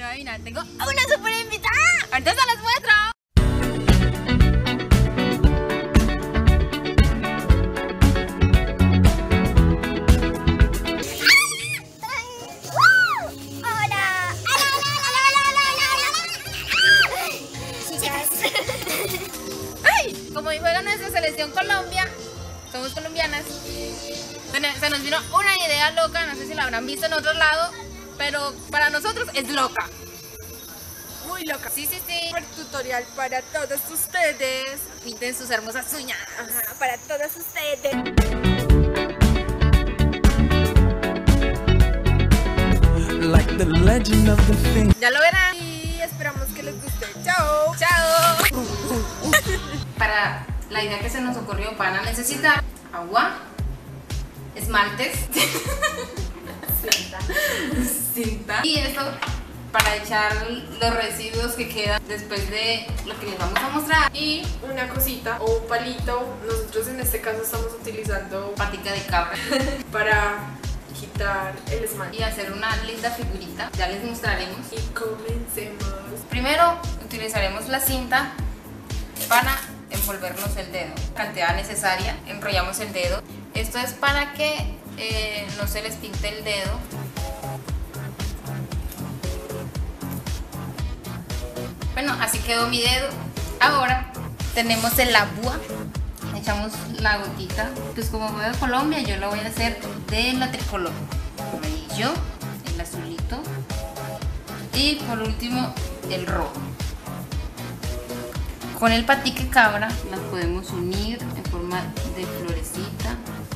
adivinar, tengo una super invitada. Ahorita se las muestro. Como hoy juega nuestra selección Colombia, somos colombianas, se nos vino una idea loca, no sé si la habrán visto en otro lado, pero para nosotros es loca. Muy loca. Sí. Un tutorial para todos ustedes. Pinten sus hermosas uñas. Ajá, para todos ustedes. Like the legend of the thing. Ya lo verán. Y esperamos que les guste. Chao. Chao. Para la idea que se nos ocurrió, van a necesitar agua, esmaltes, cinta y esto para echar los residuos que quedan después de lo que les vamos a mostrar. Y una cosita o un palito. Nosotros en este caso estamos utilizando Patica de cabra para quitar el esmalte. y hacer una linda figurita. Ya les mostraremos. Y comencemos. Primero utilizaremos la cinta para envolvernos el dedo. Cantidad necesaria, enrollamos el dedo. Esto es para que no se les pinte el dedo. Bueno, así quedó mi dedo. Ahora tenemos el agua. Echamos la gotita. Pues como voy a Colombia, yo lo voy a hacer de la tricolor. Amarillo, el azulito y por último el rojo. Con el patique cabra las podemos unir en forma de florecita.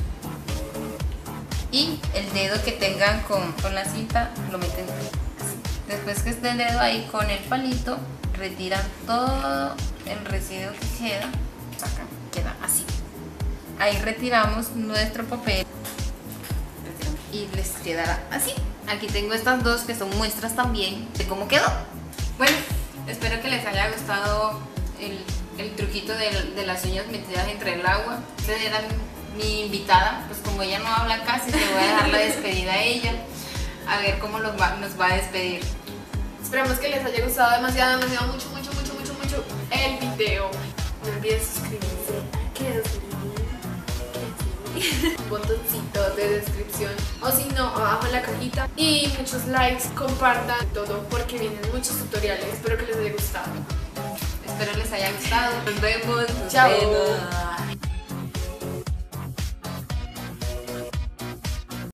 Y el dedo que tengan con la cinta lo meten así. Después que esté el dedo ahí con el palito, retiran todo el residuo que queda, sacan, queda así. Ahí retiramos nuestro papel y les quedará así. Aquí tengo estas dos que son muestras también de cómo quedó. Bueno, espero que les haya gustado el truquito de las uñas metidas entre el agua. Ustedes eran mi invitada, pues como ella no habla casi, le voy a dejar la despedida a ella, a ver cómo nos va a despedir. Esperamos que les haya gustado demasiado, mucho el video. No olviden suscribirse. Un botoncito de descripción o si no, abajo en la cajita. Y muchos likes, compartan todo porque vienen muchos tutoriales. Espero que les haya gustado. Espero les haya gustado. Nos vemos. Chao. Nos vemos.